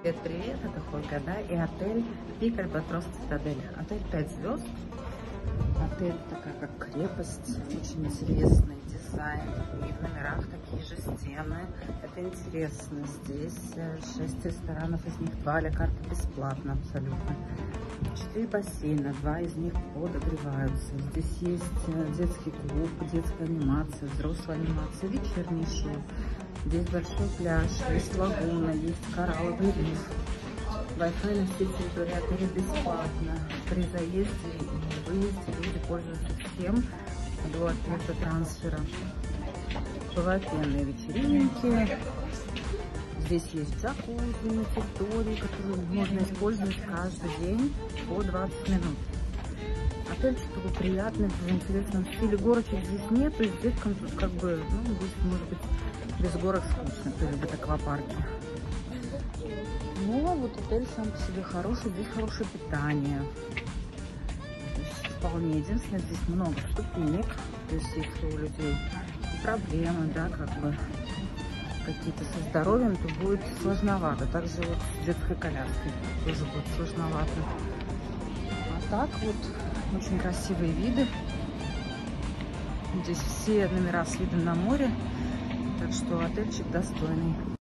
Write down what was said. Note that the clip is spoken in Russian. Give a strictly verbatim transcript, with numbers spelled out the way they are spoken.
Привет, привет, это Хольга, да, и отель Пик Альбатрос Цитадель. Отель пять звезд. Отель такая как крепость, очень интересный дизайн. И в номерах такие же стены. Это интересно. Здесь шесть ресторанов, из них два а-ля карта бесплатно абсолютно. Четыре бассейна, два из них подогреваются. Здесь есть детский клуб, детская анимация, взрослая анимация, вечерний шоу. Здесь большой пляж, есть лагуна, есть коралловый риф. Wi-Fi на всей территории отеля бесплатно. При заезде и выезде люди пользуются всем до ответа трансфера. Бывают пенные вечеринки. Здесь есть джакузи на территории, которую можно использовать каждый день по двадцать минут. Отель такой приятный, в интересном стиле. Горочек здесь нет, то есть деткам тут как бы, ну, здесь может быть без горок скучно, кто любит аквапарки. Но вот отель сам по себе хороший, здесь хорошее питание. То есть вполне. Единственное, здесь много ступенек, то есть если у людей проблемы, да, как бы какие-то со здоровьем, то будет сложновато. Также вот с детской коляской тоже будет сложновато. А так вот очень красивые виды. Здесь все номера с видом на море, так что отельчик достойный.